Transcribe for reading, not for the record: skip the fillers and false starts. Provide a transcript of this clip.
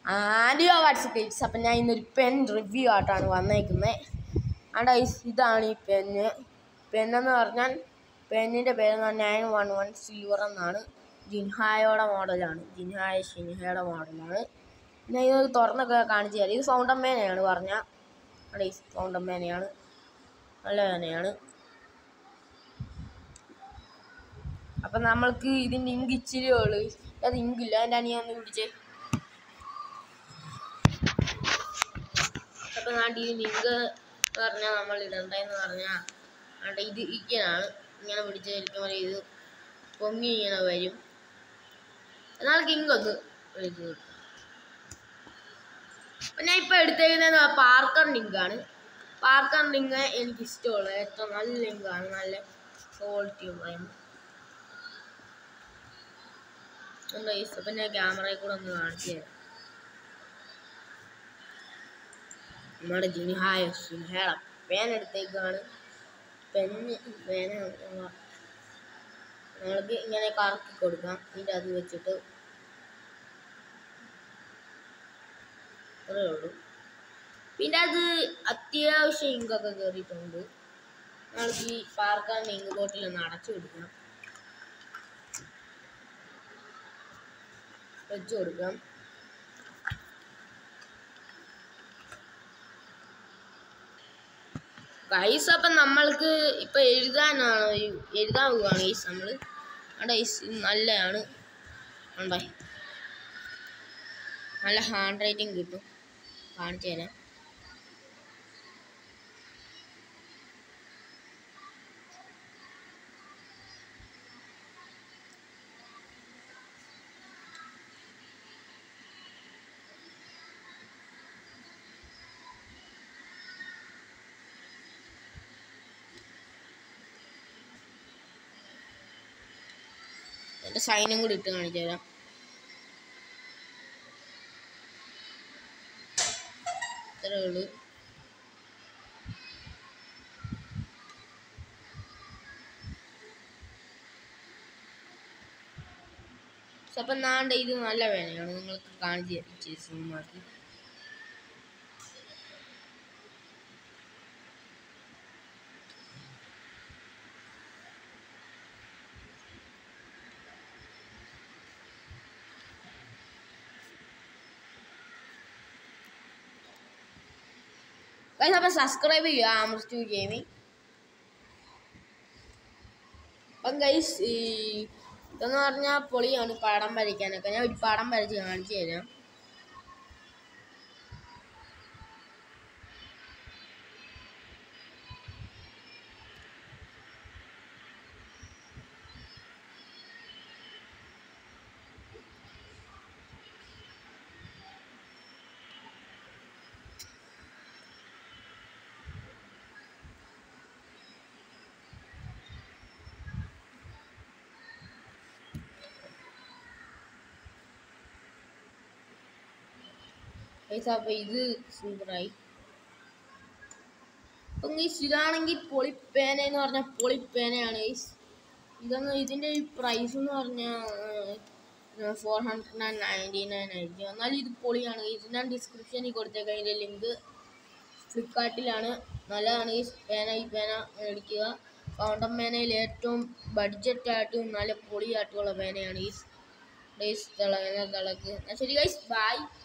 ആൻഡിയോ WhatsApp guys. അപ്പം ഞാൻ ഇന്നൊരു പെൻ റിവ്യൂ ആയിട്ടാണ് വന്നേക്കുന്നത്. ആണ്ട് ഗൈസ്, ഇതാണ് ഈ പെന്ന്. പെന്നെന്ന് പറഞ്ഞാൽ പെന്നിൻ്റെ പേര് 911 സിൽവർ എന്നാണ്. ജിൻഹായുടെ മോഡലാണ്. ഷിൻഹയുടെ മോഡലാണ്. പിന്നെ ഇത് തുറന്നൊക്കെ കാണിച്ചു തരാം. ഇത് ഫൗണ്ടൻ പേനയാണ് പറഞ്ഞാൽ. അവിടെ ഗൈസ്, ഫൗണ്ടൻ പേനയാണ്, നല്ല പേനയാണ്. അപ്പം നമ്മൾക്ക് ഇതിൻ്റെ ഇങ്ക് ഇച്ചിരി ഉള്ളു. അത് ഇങ്കില്ല. എൻ്റെ അനിയ ഒന്ന് പിടിച്ചേ. അപ്പം നാണ്ട് ഇതിൻ്റെ ഇങ്ക് പറഞ്ഞാൽ നമ്മൾ ഇടണ്ടെന്ന് പറഞ്ഞാൽ ആണ്ട് ഇത് ഇങ്ങനെയാണ്. ഇങ്ങനെ പിടിച്ചിരിക്കുമ്പോൾ ഇത് പൊങ്ങി ഇങ്ങനെ വരും. എന്നാൾക്ക് ഇങ്കൊന്ന് പിടിച്ച് കിട്ടും. അപ്പം ഞാൻ ഇപ്പോൾ എടുത്തേക്കുന്നത് പാർക്കറിൻ്റെ ഇങ്കാണ്. പാർക്കറിൻ്റെ ഇങ്ക് എനിക്കിഷ്ടമുള്ള ഏറ്റവും നല്ല ഇങ്കാണ്. നല്ല ക്വാളിറ്റി ഉണ്ടായിരുന്നു. അപ്പം ഞാൻ ക്യാമറയിൽ കൂടെ ഒന്ന് കാണിച്ചു തരാം. നമ്മുടെ ഷിൻഹയുടെ പേന എടുത്തേക്കാണ്. പേന നമ്മൾക്ക് ഇങ്ങനെ കറക്കി കൊടുക്കാം. ഇതിൻ്റെ അത് വെച്ചിട്ട് അത്രേ ഉള്ളൂ. പിന്നെ അത് അത്യാവശ്യം ഇങ്കൊക്കെ കയറിയിട്ടുണ്ട്. നമ്മൾക്ക് ഈ പാർക്കറിൻ്റെ ഇങ്ക് ബോട്ടിൽ ഒന്ന് അടച്ചു കൊടുക്കാം, വെച്ച് കൊടുക്കാം. ഗൈസ്, അപ്പം നമ്മൾക്ക് ഇപ്പം എഴുതാൻ പോവുകയാണ് ഗൈസ്. നമ്മൾ അവിടെ നല്ലതാണ്. ഉണ്ടോ, നല്ല ഹാൻഡ് റൈറ്റിംഗ് കിട്ടും. കാണിച്ചു തരാം. എൻ്റെ സൈനും കൂടി ഇട്ട് കാണിച്ചു തരാം. ഇത്രേ ഉള്ളൂ. അപ്പം നാണ്ട ഇത് നല്ല പേനയാണ്. നിങ്ങൾക്ക് കാണിച്ചു തരാം. സൂമാക്കി ഗൈസ്. അപ്പം സബ്സ്ക്രൈബ് ചെയ്യുക ആമർസ്റ്റു ഗെയിമിംഗ്. അപ്പം ഗൈസ്, ഇതെന്ന് പറഞ്ഞാൽ പൊളിയാണ് പടം വരയ്ക്കാനൊക്കെ. ഞാൻ ഒരു പടം വരച്ച് കാണിച്ചു തരാം. അപ്പം ഇത് സൂപ്പറായി. അപ്പം ഗൈസ്, ഇതാണെങ്കിൽ പൊളിപ്പേന എന്ന് പറഞ്ഞാൽ പൊളിപ്പേനയാണ് ഗൈസ്. ഇതിൻ്റെ പ്രൈസ് എന്ന് പറഞ്ഞാൽ 499 ആയിരിക്കും. എന്നാലും ഇത് പൊളിയാണ് ഗൈസ്. ഞാൻ ഡിസ്ക്രിപ്ഷനിൽ കൊടുത്തേക്കാം ഇതിൻ്റെ ലിങ്ക്. ഫ്ലിപ്കാർട്ടിലാണ്. നല്ലതാണ് ഗൈസ് പേന. ഈ പേന മേടിക്കുക. ഫൗണ്ടൻ പേനയിൽ ഏറ്റവും ബഡ്ജറ്റായിട്ടും നല്ല പൊളിയായിട്ടുള്ള പേനയാണ് ഗൈസ്. തിളക്ക്. ശരി ഗൈസ്, ബൈ.